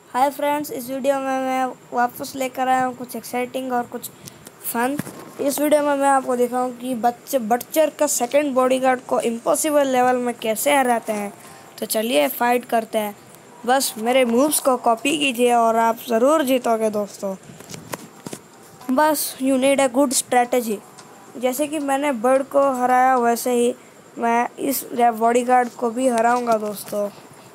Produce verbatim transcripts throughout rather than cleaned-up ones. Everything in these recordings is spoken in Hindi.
हाय फ्रेंड्स, इस वीडियो में मैं वापस लेकर आया हूँ कुछ एक्साइटिंग और कुछ फन। इस वीडियो में मैं आपको दिखाऊँ कि बच्चे बटचर का सेकंड बॉडीगार्ड को इम्पॉसिबल लेवल में कैसे हराते हैं। तो चलिए फाइट करते हैं। बस मेरे मूव्स को कॉपी कीजिए और आप ज़रूर जीतोगे दोस्तों। बस you need a good strategy. जैसे कि मैंने बर्ड को हराया वैसे ही मैं इस बॉडीगार्ड को भी हराऊँगा दोस्तों,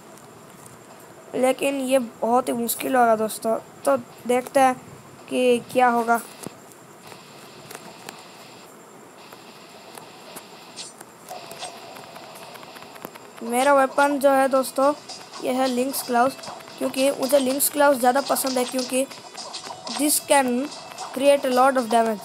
लेकिन ये बहुत ही मुश्किल होगा दोस्तों। तो देखते हैं कि क्या होगा। मेरा वेपन जो है दोस्तों ये है लिंक्स क्लाउस, क्योंकि मुझे लिंक्स क्लाउस ज़्यादा पसंद है, क्योंकि this can create a lot of damage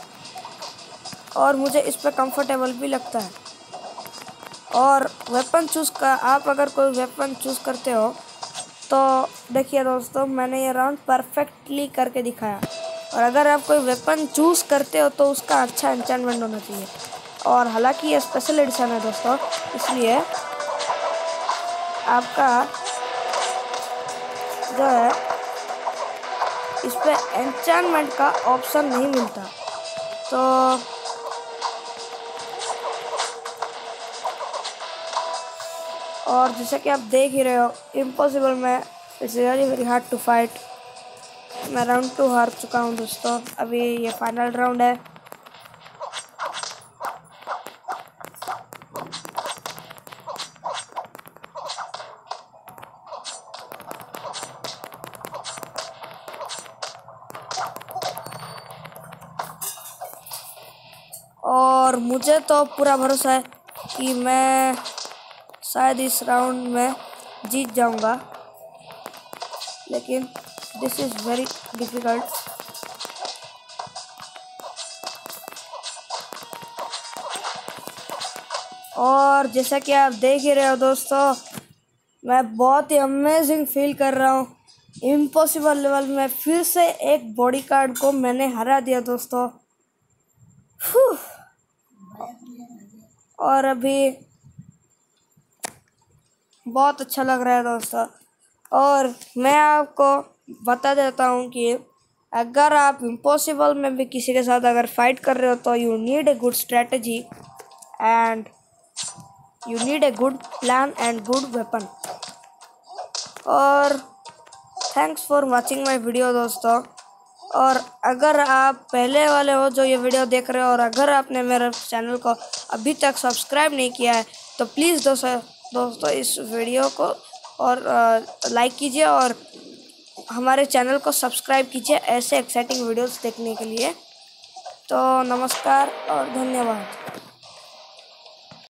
और मुझे इस पर कंफर्टेबल भी लगता है। और वेपन चूज़ का आप अगर कोई वेपन चूज़ करते हो तो देखिए दोस्तों, मैंने ये राउंड परफेक्टली करके दिखाया। और अगर आप कोई वेपन चूज़ करते हो तो उसका अच्छा एन्चेंटमेंट होना चाहिए। और हालांकि ये स्पेशल एडिशन है दोस्तों, इसलिए आपका जो है इस पर एन्चेंटमेंट का ऑप्शन नहीं मिलता। तो और जैसे कि आप देख ही रहे हो, इम्पॉसिबल में it's really very hard to fight. मैं राउंड टू हार चुका हूँ दोस्तों, अभी ये फाइनल राउंड है। और मुझे तो पूरा भरोसा है कि मैं शायद इस राउंड में जीत जाऊंगा, लेकिन दिस इज़ वेरी डिफ़िकल्ट। और जैसा कि आप देख ही रहे हो दोस्तों, मैं बहुत ही अमेजिंग फील कर रहा हूँ। इम्पॉसिबल लेवल में फिर से एक बॉडीगार्ड को मैंने हरा दिया दोस्तों। और अभी बहुत अच्छा लग रहा है दोस्तों। और मैं आपको बता देता हूँ कि अगर आप इम्पॉसिबल में भी किसी के साथ अगर फाइट कर रहे हो तो you need a good strategy and you need a good plan and good weapon. और thanks for watching my video दोस्तों। और अगर आप पहले वाले हो जो ये वीडियो देख रहे हो, और अगर आपने मेरे चैनल को अभी तक सब्सक्राइब नहीं किया है तो प्लीज़ दोस्तों दोस्तों इस वीडियो को और लाइक कीजिए और हमारे चैनल को सब्सक्राइब कीजिए ऐसे एक्साइटिंग वीडियोस देखने के लिए। तो नमस्कार और धन्यवाद।